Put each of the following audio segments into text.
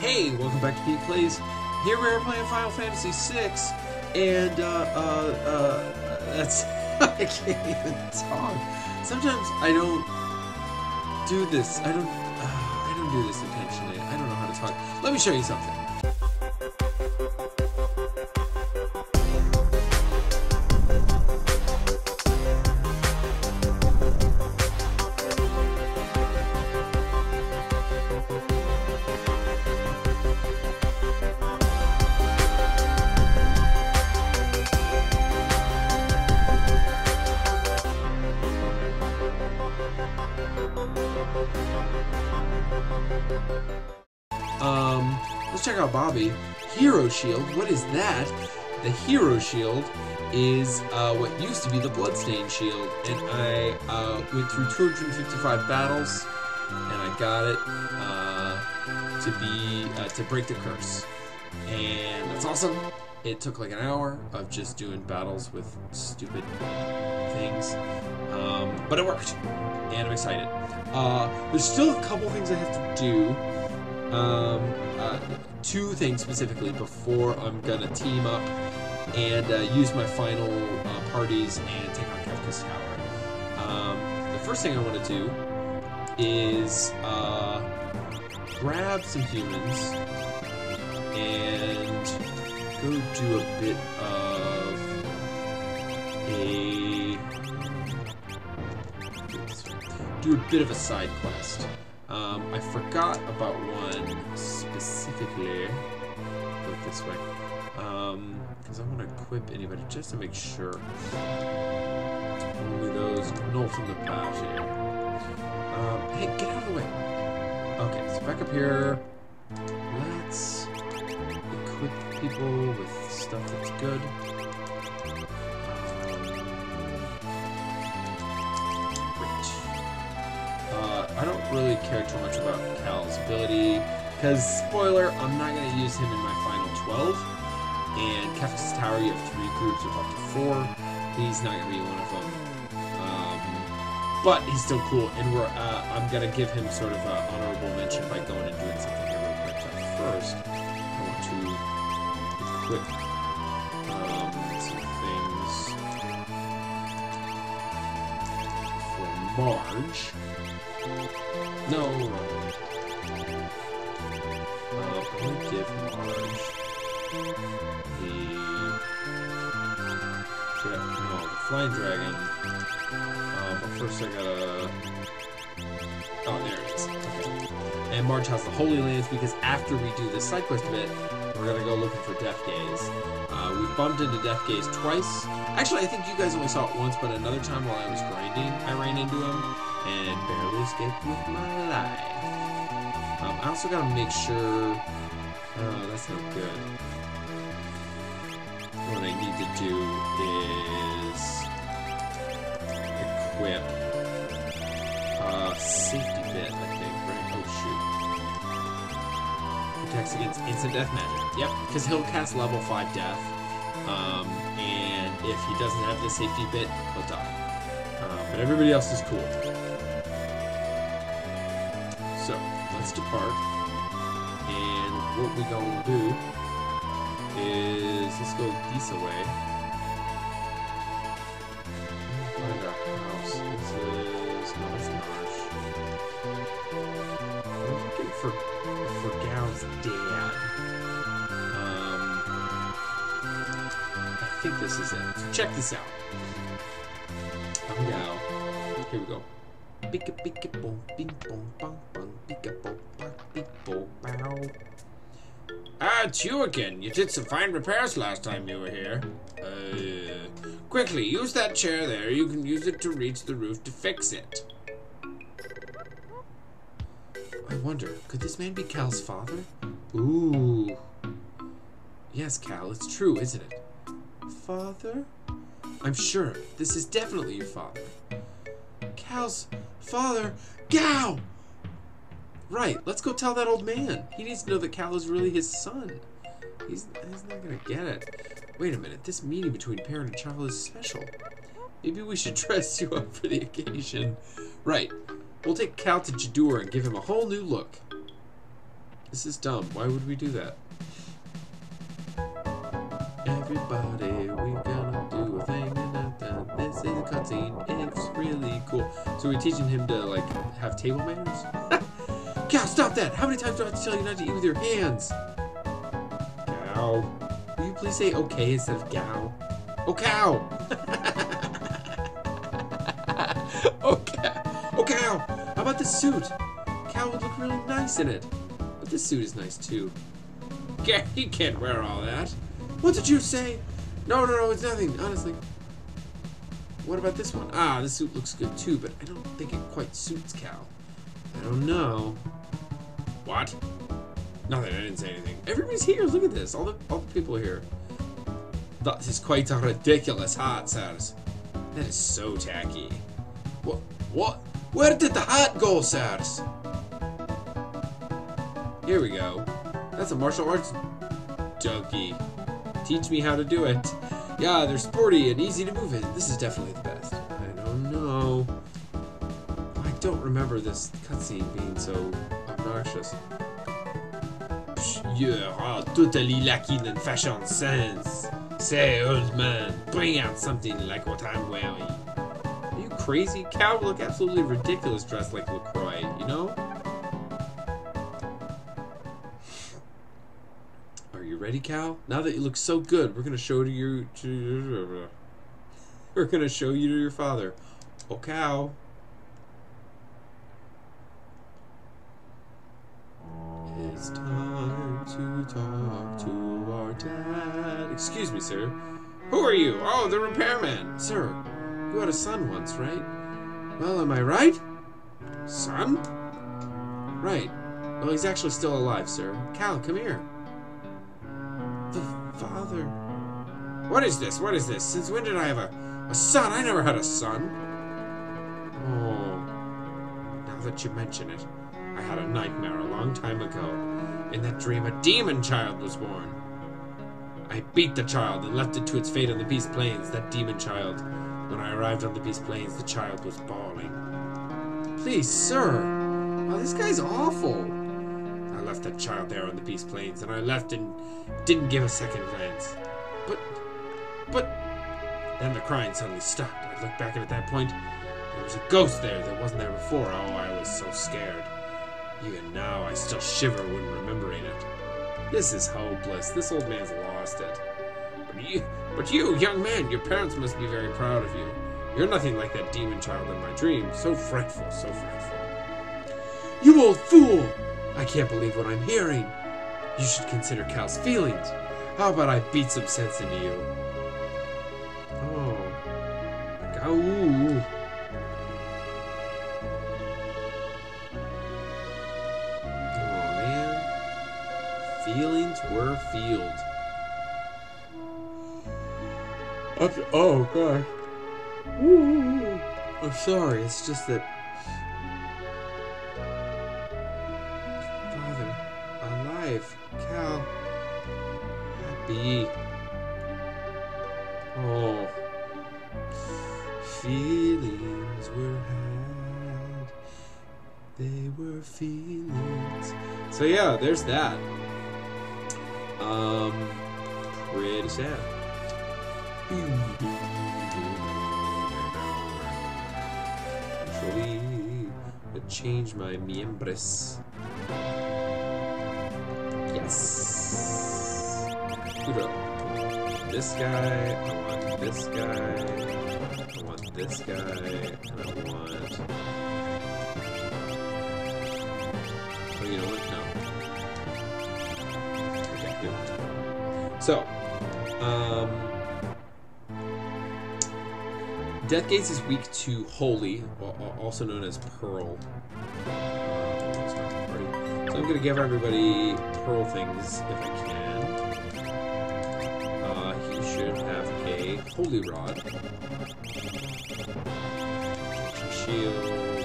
Hey, welcome back to PETEPLAYS. Here we are playing Final Fantasy VI, and, that's... I can't even talk. Sometimes I don't do this. I don't do this intentionally. I don't know how to talk. Let me show you something. Let's check out Bobby. Hero Shield, what is that? The Hero Shield is what used to be the Bloodstained Shield, and I went through 255 battles, and I got it to break the curse, and that's awesome. It took like an hour of just doing battles with stupid things, but it worked, and I'm excited. There's still a couple things I have to do. Two things specifically before I'm gonna team up and use my final parties and take on Kekfa's tower. The first thing I want to do is grab some humans and go do a bit of a side quest. I forgot about one specifically. Go this way. Because I want to equip anybody just to make sure. Only those not from the party. Hey, get out of the way. Okay, so back up here. Let's equip people with stuff that's good. I don't really care too much about Cal's ability, because, spoiler, I'm not going to use him in my final 12, and Kekfa's tower, you have 3 groups of up to 4, he's not going to be one of them, but he's still cool, and I'm going to give him sort of an honorable mention by going and doing something here real quick. But first, I want to equip some things for Marge. No. I'm gonna give Marge the flying dragon. But first I gotta. Oh, there it is. Okay. And Marge has the Holy Lands because after we do this side quest bit, we're gonna go looking for Death Gaze. We bumped into Death Gaze twice. Actually, I think you guys only saw it once, but another time while I was grinding, I ran into him and barely escaped with my life. I also gotta make sure... Oh, that's not good. What I need to do is... equip... safety bit, I think, right? Oh, shoot. Protects against instant death magic. Yep, because he'll cast level 5 death. And if he doesn't have the safety bit, he'll die. But everybody else is cool. So, let's depart, and what we gonna do is, let's go this way. Find our house. This is, no, it's Marsh. We're looking for Gal's dad. I think this is it. So check this out. I'm Gal. Here we go. Ah, it's you again. You did some fine repairs last time you were here. Quickly, use that chair there. You can use it to reach the roof to fix it. I wonder, could this man be Cal's father? Ooh. Yes, Cal, it's true, isn't it? Father? I'm sure. This is definitely your father. Cal's father, Gal! Right, let's go tell that old man. He needs to know that Cal is really his son. He's not gonna get it. Wait a minute, this meeting between parent and child is special. Maybe we should dress you up for the occasion. Right, we'll take Cal to Jadur and give him a whole new look. This is dumb. Why would we do that? Everybody, we're gonna do a thing, and this is a cutscene. It's really cool. So we're teaching him to, like, have table manners? Cal, stop that! How many times do I have to tell you not to eat with your hands? Cal. Will you please say okay instead of gal? Oh, cow! Oh, cow! Oh, cow! How about this suit? Cal would look really nice in it. But this suit is nice, too. He can't wear all that. What did you say? No, it's nothing, honestly. What about this one? Ah, this suit looks good too, but I don't think it quite suits Cal. I don't know. What? Nothing, I didn't say anything. Everybody's here, look at this. All the people are here. That is quite a ridiculous hat, sirs. That is so tacky. What? Where did the hat go, sirs? Here we go. That's a martial arts donkey. Teach me how to do it. Yeah, they're sporty and easy to move in. This is definitely the best. I don't know. I don't remember this cutscene being so obnoxious. You are totally lacking in fashion sense. Say, old man, bring out something like what I'm wearing. Are you crazy? Cal would look absolutely ridiculous dressed like LaCroix, you know? Are you ready, Cal? Now that you look so good, we're gonna show you to your father. Oh, Cal. It's time to talk to our dad. Excuse me, sir. Who are you? Oh, the repairman. Sir, you had a son once, right? Well, am I right? Son? Right. Well, he's actually still alive, sir. Cal, come here. The father. What is this? What is this? Since when did I have a son? I never had a son. Oh. Now that you mention it, I had a nightmare a long time ago. In that dream, a demon child was born. I beat the child and left it to its fate on the Beast Plains, that demon child. When I arrived on the Beast Plains, the child was bawling. Please, sir. Oh, this guy's awful. I left that child there on the Beast Plains, and I left and didn't give a second glance. But... Then the crying suddenly stopped. I looked back, and at that point, there was a ghost there that wasn't there before. Oh, I was so scared. Even now, I still shiver when remembering it. This is hopeless. This old man's lost it. But you, young man, your parents must be very proud of you. You're nothing like that demon child in my dream. So frightful, so frightful. You old fool! I can't believe what I'm hearing. You should consider Cal's feelings. How about I beat some sense into you? Oh. Ooh. Feelings were field. Okay. Oh gosh. Ooh. I'm sorry. It's just that father, alive, Cal, happy. Oh, feelings were had. They were feelings. So yeah, there's that. Pretty sad. Actually, change my miembros. Yes. This guy, I want this guy, I want this guy, and I want... Oh, you know what? No. Okay, good. So, Death Gates is weak to Holy, also known as Pearl. So I'm going to give everybody Pearl things if I can. He should have a Holy Rod. Shield.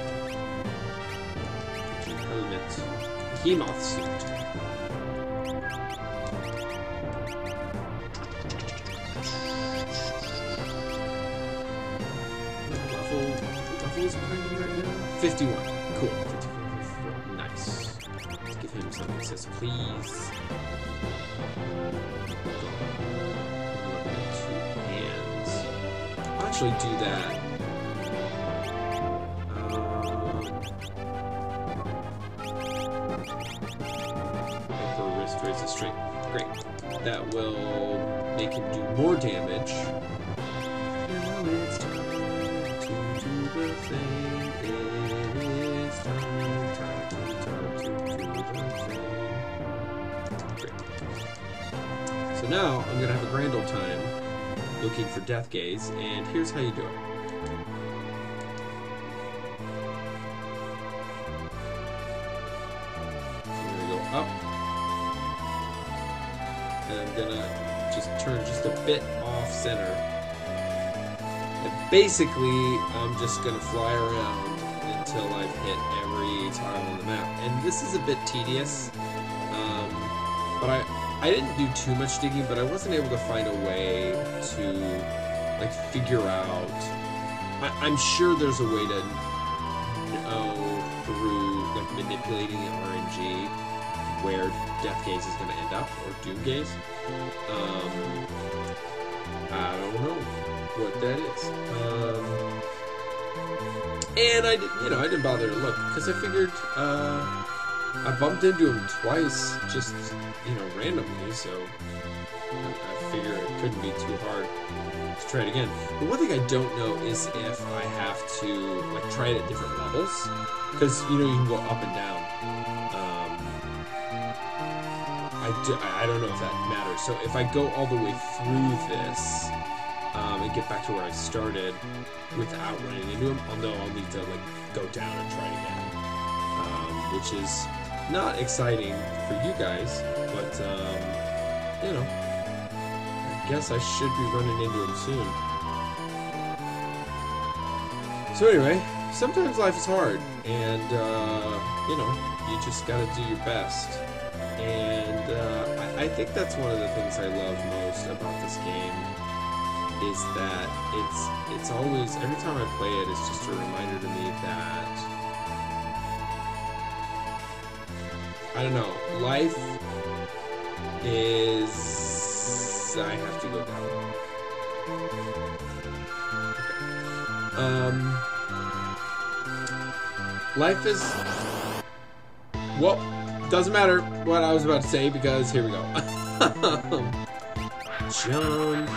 Helmet. Hemoth suit. Level is behind him right now? 51. Cool. 54. Nice. Let's give him some access, please. Two hands. I'll actually do that. For wrist raises strength. Great. That will make him do more damage. Now it's time to do the thing. It is time to do the thing. Great. So now I'm gonna have a grand old time looking for Death Gaze, and here's how you do it. Up, and I'm gonna just turn just a bit off center, and basically I'm just gonna fly around until I've hit every tile on the map. And this is a bit tedious, but I didn't do too much digging, but I wasn't able to find a way to like figure out. I'm sure there's a way to know through like manipulating the RNG where Death Gaze is going to end up, or Doom Gaze. I don't know what that is. And I didn't bother to look because I figured I bumped into him twice, just randomly. So I figure it couldn't be too hard to try it again. But one thing I don't know is if I have to like try it at different levels, because you can go up and down. I don't know if that matters. So if I go all the way through this and get back to where I started without running into him, I'll know I'll need to like go down and try it again, which is not exciting for you guys, but I guess I should be running into him soon. So anyway, sometimes life is hard, and you just gotta do your best. And I think that's one of the things I love most about this game, is that it's always, every time I play it, it's just a reminder to me that, I don't know, life is, I have to go down. Okay. Life is, well, doesn't matter what I was about to say, because here we go. Jump.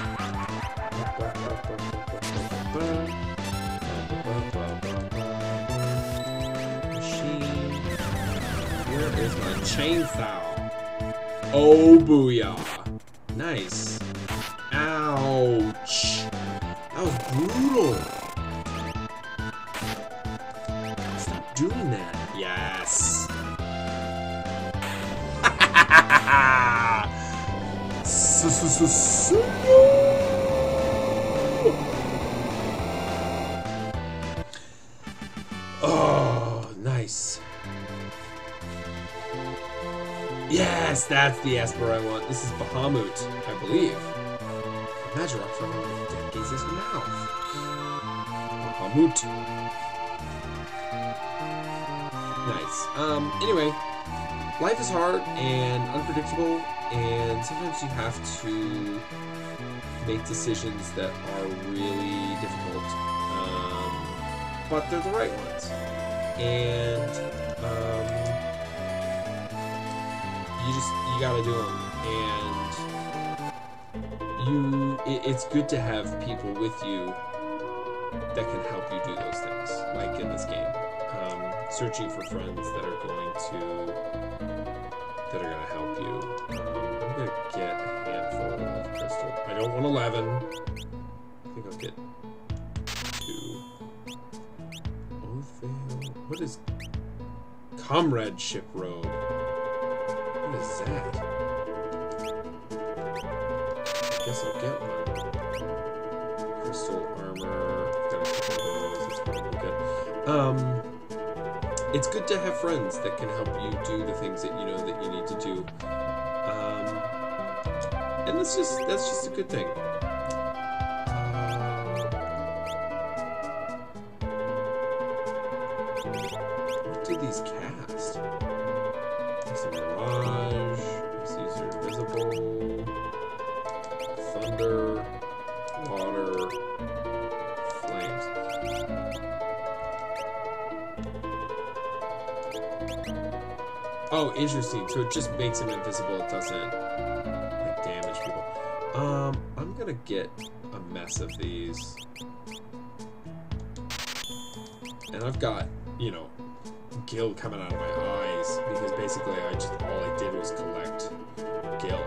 Machine. Where is my chainsaw? Oh, booyah. Nice. Ouch. That was brutal. Stop doing that. Yes. Oh, nice. Yes, that's the Esper I want. This is Bahamut, I believe. Imagine rock from Death Gaze's mouth. Bahamut. Nice. Anyway, life is hard and unpredictable, and sometimes you have to make decisions that are really difficult, but they're the right ones. And you gotta do them. And it's good to have people with you that can help you do those things, like in this game. Searching for friends that are going to help you. I'm gonna get a handful of crystal. I don't want 11. I think I'll get 2. What is comradeship robe? What is that? I guess I'll get one. Crystal armor. Got a couple of those. That's probably good. It's good to have friends that can help you do the things that you know that you need to do. And that's just a good thing. What do these cast? There's a lot Coal, thunder, water, flames. Oh, interesting. So it just makes him invisible. It doesn't like damage people. I'm gonna get a mess of these, and I've got, you know, gil coming out of my eyes because basically all I did was collect gil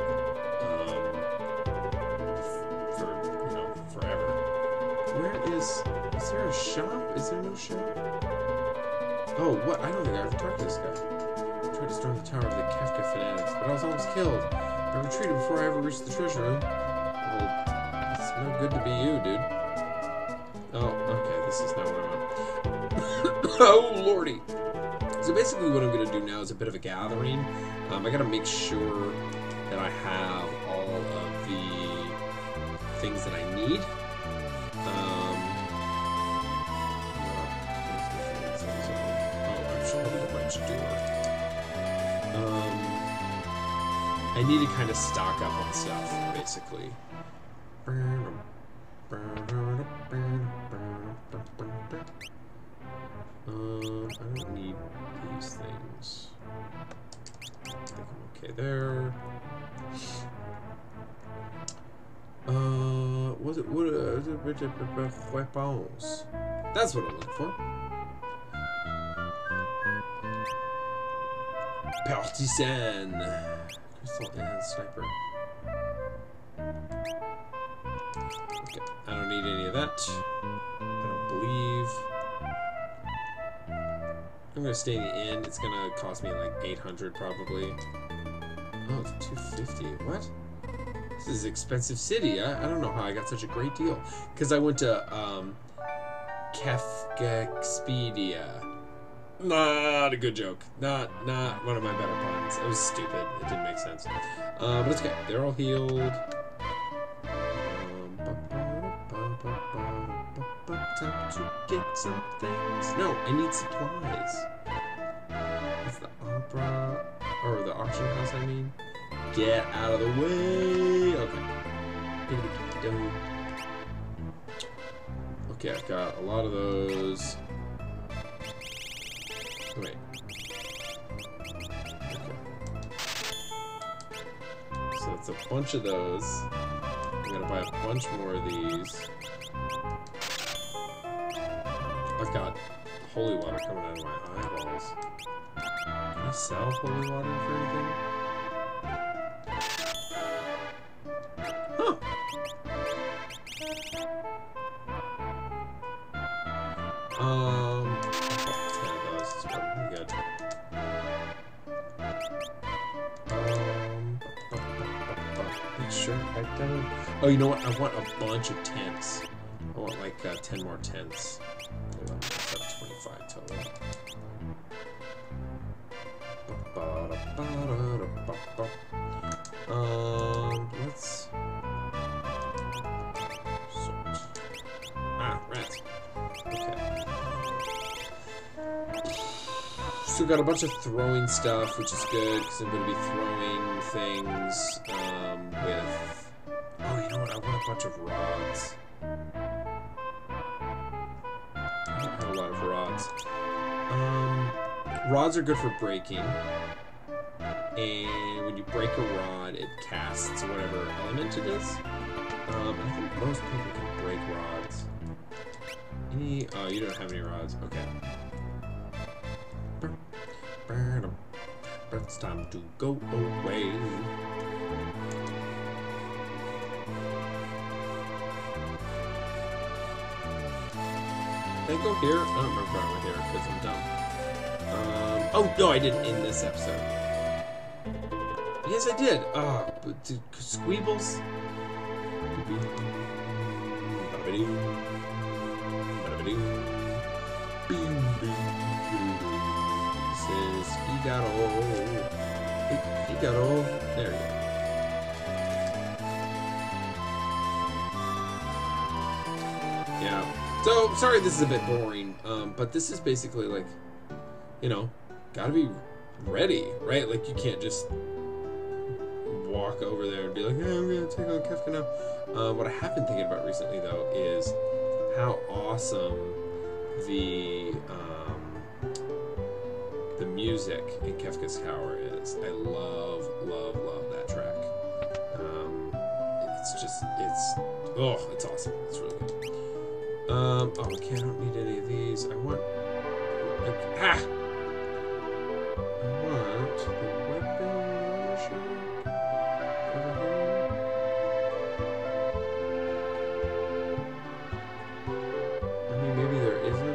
for, you know, forever. Where is there a shop? Is there no shop? Oh, what? I don't think I ever talked to this guy. I tried to storm the tower of the Kekfa fanatics, but I was almost killed. I retreated before I ever reached the treasure room. Well, it's no good to be you, dude. Oh, okay, this is not what I want. Oh, lordy. So basically what I'm going to do now is a bit of a gathering. I got to make sure that I have all of the things that I need. I need to kind of stock up on stuff, basically. I don't need these things. I think I'm okay there. Weapons. That's what I'm looking for. Partisan. Crystal and sniper. Okay, I don't need any of that. I don't believe. I'm gonna stay in the inn. It's gonna cost me like 800 probably. Oh, it's 250. What? This is an expensive city. I don't know how I got such a great deal. Because I went to Kefka. Not a good joke. Not one of my better puns. It was stupid. It didn't make sense. But it's okay. They're all healed. Time to get some things. No, I need supplies. It's the opera, or the auction house, I mean. Get out of the way. Okay. Okay, I've got a lot of those. Wait. Okay. So it's a bunch of those. I'm gonna buy a bunch more of these. I've got holy water coming out of my eyeballs. Can I sell holy water for anything? Huh. I'll put 10 of those. It's probably good. Make sure I don't. Oh, you know what? I want a bunch of tents. I want like 10 more tents. That's 25 total. Let's sort. Ah, rats. Okay. So got a bunch of throwing stuff, which is good because I'm going to be throwing things with. Oh, you know what? I want a bunch of rods. I don't have a lot of rods. Rods are good for breaking. And when you break a rod, it casts whatever element it is. I think most people can break rods. Oh, you don't have any rods. Okay. It's time to go away. Did I go here? I don't remember if I went here because I'm dumb. Oh, no, I didn't in this episode. Yes, I did. Squeebles? This is Figaro. Figaro. There you go. Yeah. So, sorry this is a bit boring, but this is basically like, you know, gotta be ready, right? Like, you can't just walk over there and be like, hey, I'm gonna take on Kefka now. What I have been thinking about recently, though, is how awesome the music in Kefka's Tower is. I love that track. It's awesome. It's really good. Okay, I don't need any of these. I want the weapon shop over here. I mean, maybe there isn't.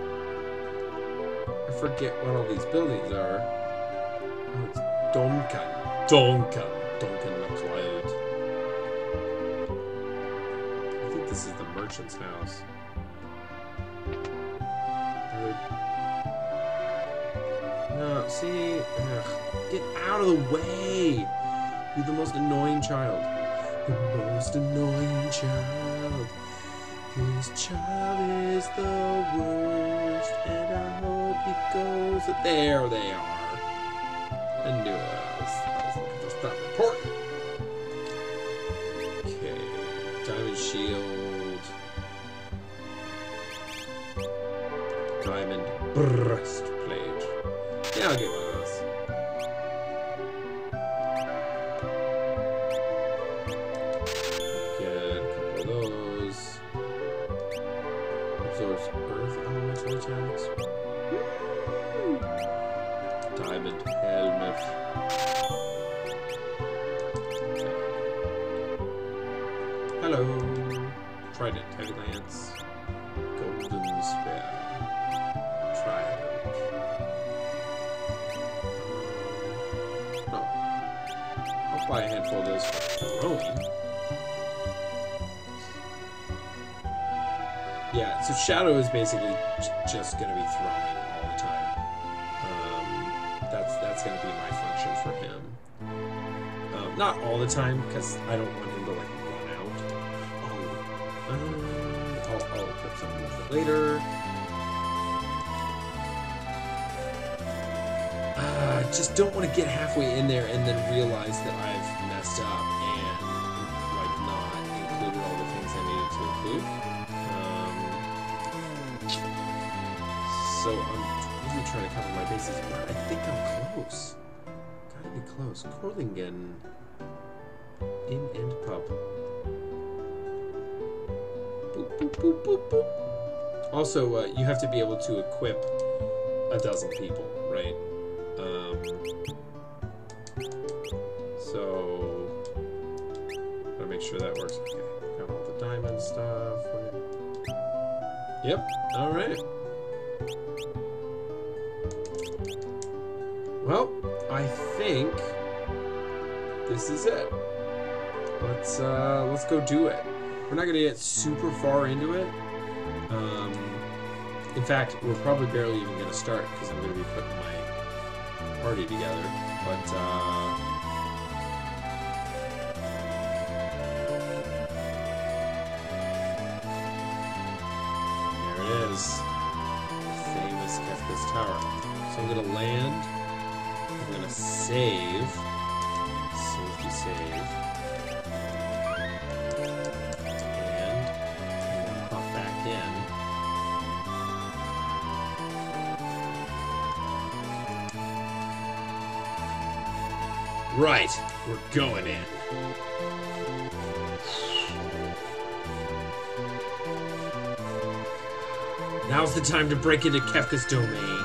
I forget what all these buildings are. Oh, it's Donkan McLeod. I think this is the merchant's house. No, see? Ugh. Get out of the way! You're the most annoying child. The most annoying child. This child is the worst, and I hope he goes. There they are. I knew it. I was looking for stuff important. Okay. Diamond shield. Diamond breastplate. Yeah, I'll get one of those. Get a couple of those. Absorbs earth elemental attacks. Diamond helmet. Okay. Hello. Trident, heavy lance. Golden spear. Trident. I'll buy a handful of those for throwing. Yeah, so Shadow is basically just going to be throwing all the time. That's going to be my function for him. Not all the time, because I don't want him to like run out. I'll equip something with it later. Just don't want to get halfway in there and then realize that I've messed up and like not included all the things I needed to include. So I'm really trying to cover my bases, but I think I'm close. Gotta be close. Corlingen. Inn and pub. Boop, boop, boop, boop, boop. Also, you have to be able to equip a dozen people, right? So, gotta make sure that works. Okay, got all the diamond stuff. Yep, alright. Well, I think this is it. Let's go do it. We're not gonna get super far into it. In fact, we're probably barely even gonna start because I'm gonna be putting my party together. But there it is. The famous Kefka's Tower. So I'm gonna land. I'm gonna save. Safety save. And I'm gonna pop back in. Right, we're going in. Now's the time to break into Kefka's domain.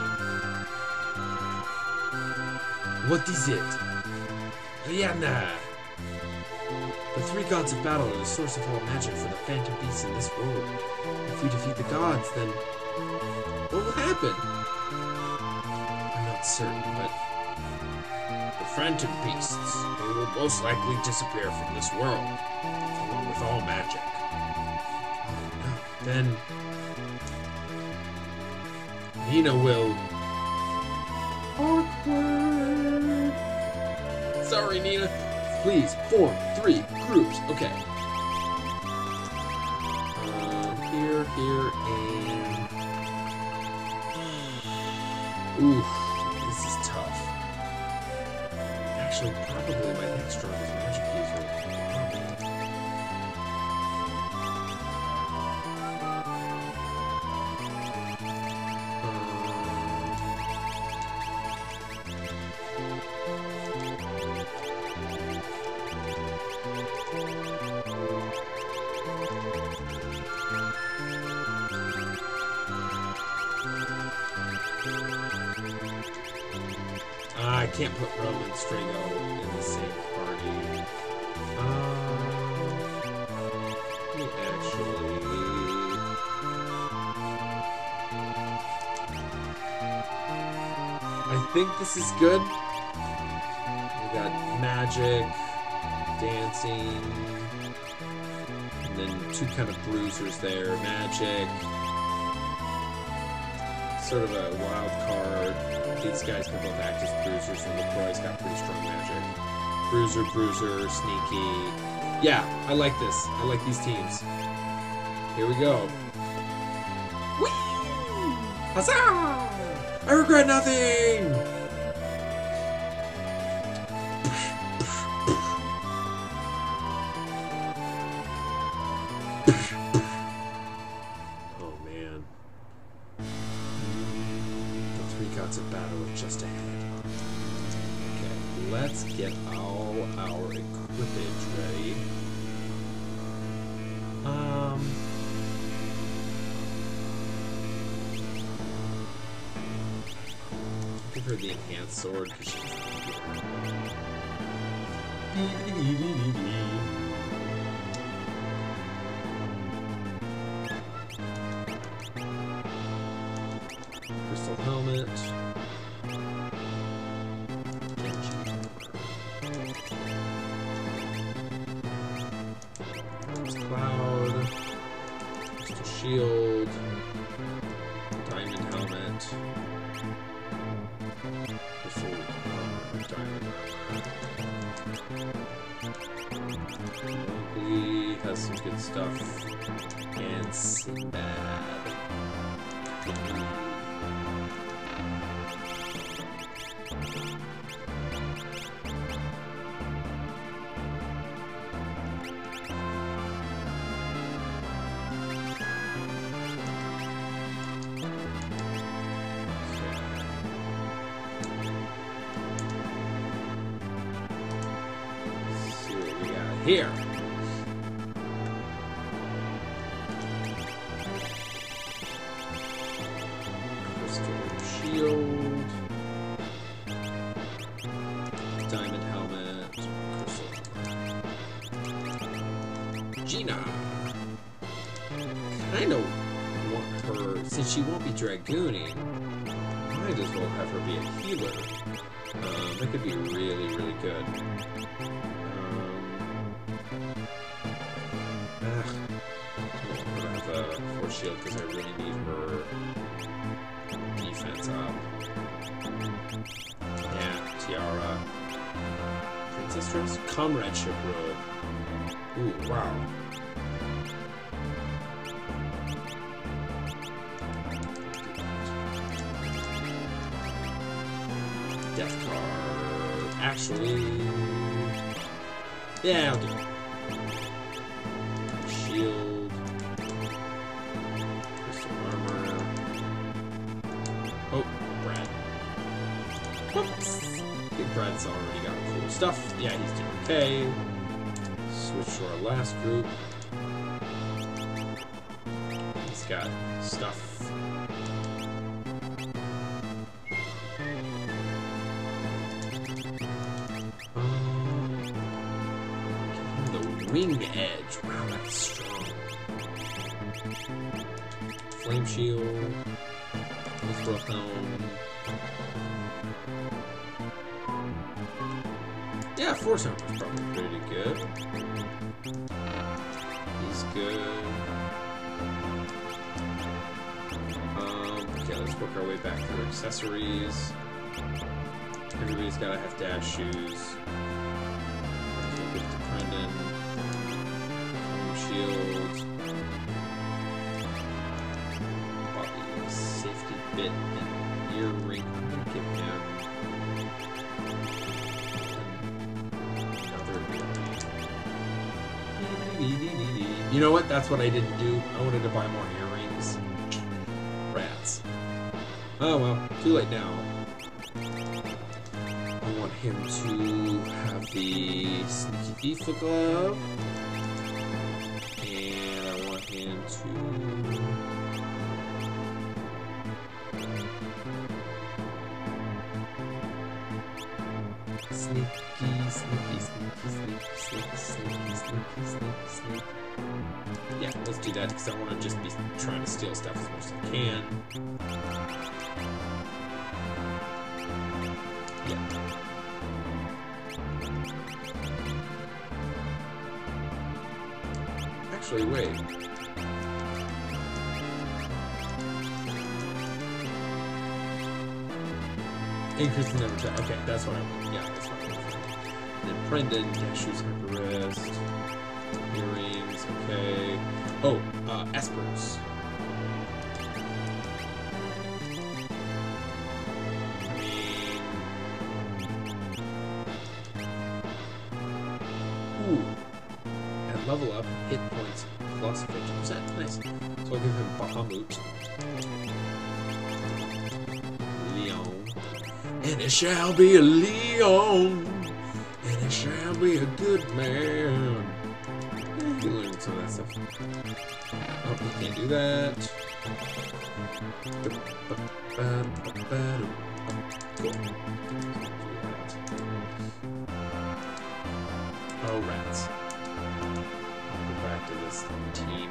What is it? Rihanna! The three gods of battle are the source of all magic for the phantom beasts in this world. If we defeat the gods, then what will happen? I'm not certain, but the phantom beasts, they will most likely disappear from this world, along with all magic. Oh no. Then Nina will... Awkward. Sorry, Nina. Please, form 3 groups. Okay. Here, and... Oof. This is tough. Actually, probably might next strongest magic user. I can't put Roman Strigo in the same party. Let me actually... I think this is good. We got magic, dancing, and then two kind of bruisers there. Magic, sort of a wild card. These guys can both act as bruisers, and LaCroix's got pretty strong magic. Bruiser, sneaky. Yeah, I like this. I like these teams. Here we go. Whee! Huzzah! I regret nothing! Oh, man. Gods of battle are just ahead. Okay, let's get all our equipage ready. Give her the enhanced sword because she's crystal helmet. Cloud. Crystal shield. Diamond helmet. Crystal diamond armor. Mowgli has some good stuff. And Sinbad. Here. Crystal shield. Diamond helmet. Crystal helmet. Gina. Kind of want her, since she won't be dragooning, might as well have her be a healer. That could be really, really good. Force shield because I really need her defense up. Yeah, tiara. Princess dress? Comradeship robe. Ooh, wow. Death card. Actually, yeah, I'll do it. Shield. Oh, Brad. Whoops. I think Brad's already got cool stuff. Yeah, he's doing okay. Switch to our last group. He's got stuff. The wing edge. Wow, that's strong. Flame shield. Mithril helm. Yeah, Force armor is probably pretty good. He's good. Okay, let's work our way back through accessories. Everybody's gotta have dash shoes. Let's go to Brendan. Shield. Safety bit and earring. I'm gonna give him. No. You know what? That's what I didn't do. I wanted to buy more earrings. Rats. Oh well, too late now. I want him to have the Sneaky Thief glove. And I want him to... Sneak. Yeah, let's do that because I want to just be trying to steal stuff as much as I can. Yeah. Actually, wait. Increase the number of time. Okay, that's what I want. Yeah, that's what I want. And then Brendan, shoes, hyper-rest, earrings, okay. Oh, espers. I mean... Ooh. At level up, hit points plus 50%. Nice. So I'll give him Bahamut. And it shall be a Leon, and it shall be a good man. You learned some of that stuff. Oh, we can't do that. Cool. Oh, rats. I'll go back to this team.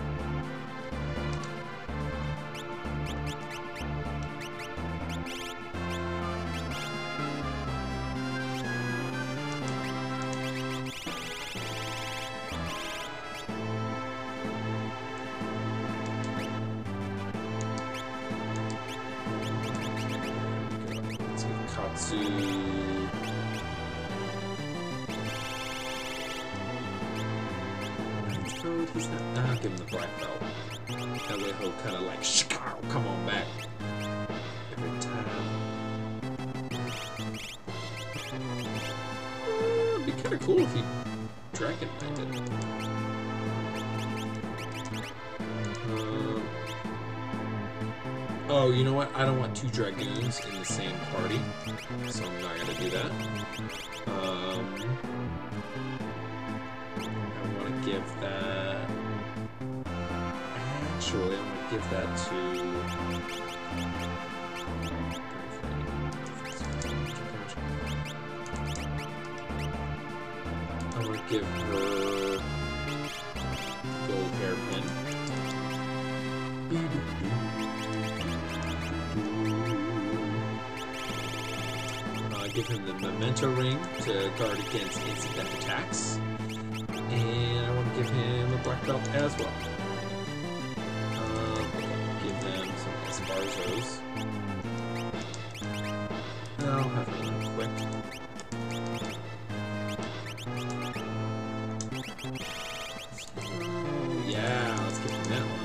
He's not. I'll give him the black belt. That way he'll kind of like, come on back every time. It'd be kind of cool if he Dragon Knighted. Oh, you know what? I don't want two Dragoons in the same party, so I'm not gonna do that. I want to give that. Actually, I'm gonna give that to. I'm gonna give her gold hairpin. Give him the memento ring to guard against instant death attacks. And I want to give him a black belt as well. Give them some Esparzo's. I'll have them run quick. Yeah, let's give him that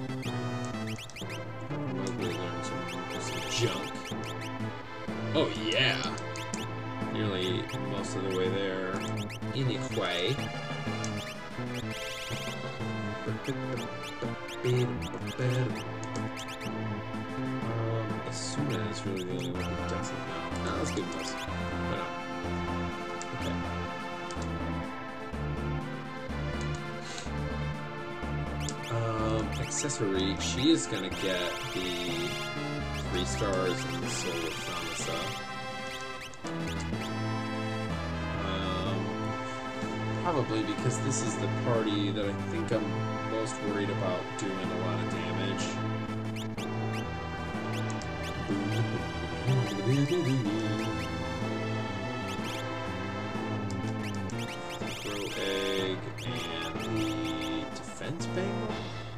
one. Probably learn some junk. Oh yeah! Nearly most of the way there. Anyway. Asuna is really the only one who doesn't know. No, let's give him this. Okay. Accessory, she is gonna get the 3 stars in the Soul of Thamasa. Probably because this is the party that I think I'm most worried about doing a lot of damage. Throw egg and the defense bangle.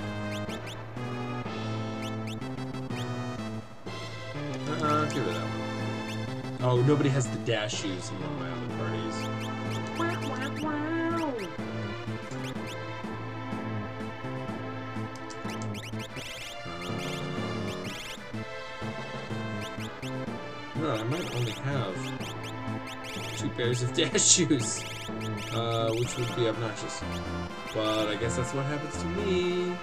Give her that one. Oh, nobody has the dash shoes in one of my other parties. No, I might only have 2 2 pairs of dash shoes, which would be obnoxious. But I guess that's what happens to me.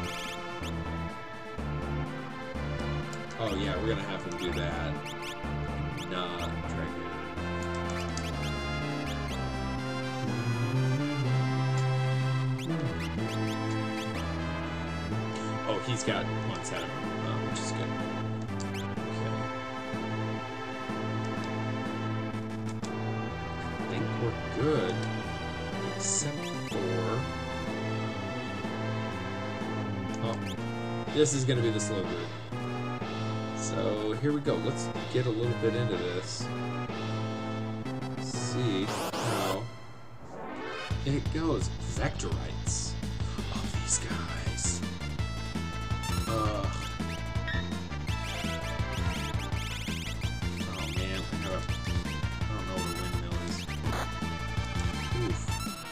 Oh yeah, we're gonna have to do that. Not dragon. Oh, he's got months out of him, which is good. We're good, except for... Oh, this is going to be the slow group. So, here we go. Let's get a little bit into this. See how it goes. Vectorites. Oh, these guys. Oh, man. I don't know what a windmill is. Oof.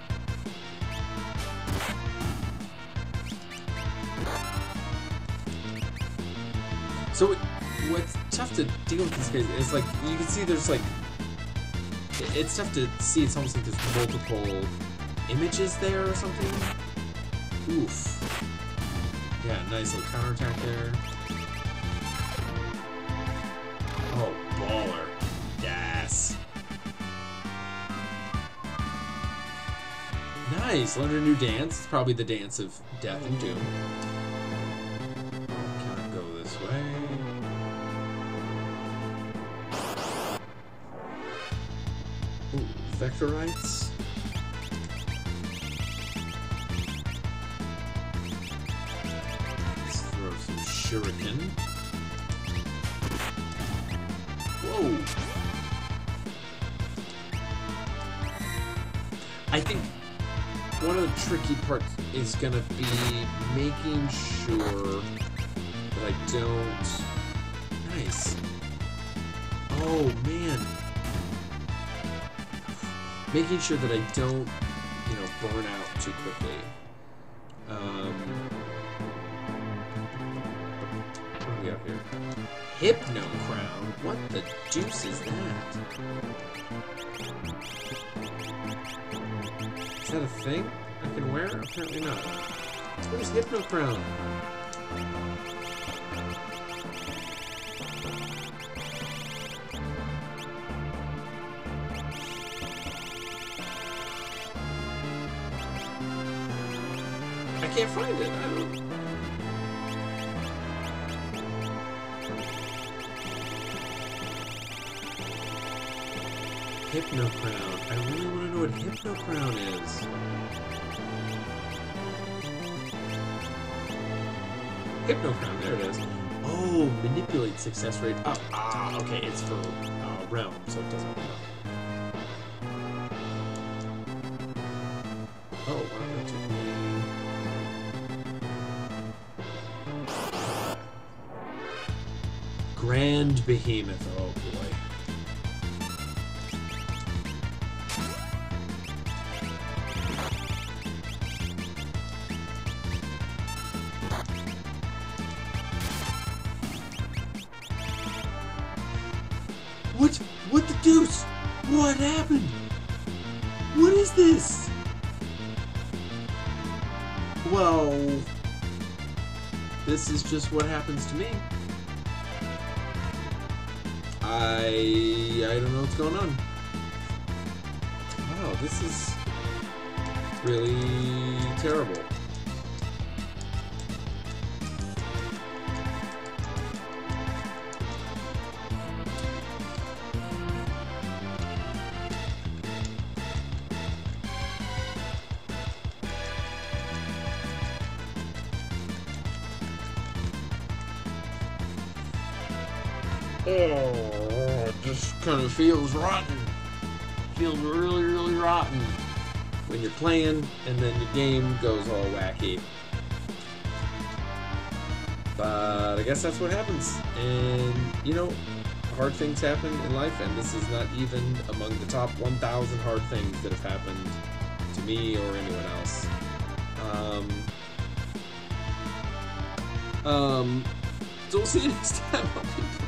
So what's tough to deal with these guys is like you can see there's like it's tough to see. It's almost like there's multiple images there or something. Oof. Yeah, nice little counterattack there. Oh, baller. Yes. Nice. Learned a new dance. It's probably the dance of death and doom. Can't go this way. Ooh, Vectorites. Let's throw some shuriken. Whoa. I think one of the tricky parts is gonna be making sure that I don't... Nice. Oh, man. Making sure that I don't, you know, burn out too quickly. What do we have here? Hypno Crown? What the deuce is that? Is that a thing I can wear? Apparently not. What is Hypno Crown? I can't find it. I don't... Hypno Crown. I really want to know what Hypno Crown is. Hypno Crown, there it is. Oh, manipulate success rate up. Ah, okay, it's for realm, so it doesn't work. Oh, wow, that took me... Grand Behemoth, oh boy. What the deuce? What happened? What is this? Well, this is just what happens to me. I don't know what's going on. Wow, this is really terrible. Oh, it just kind of feels rotten. Feels really, really rotten when you're playing and then your game goes all wacky. But I guess that's what happens. And, you know, hard things happen in life, and this is not even among the top 1,000 hard things that have happened to me or anyone else. So we'll see you next time.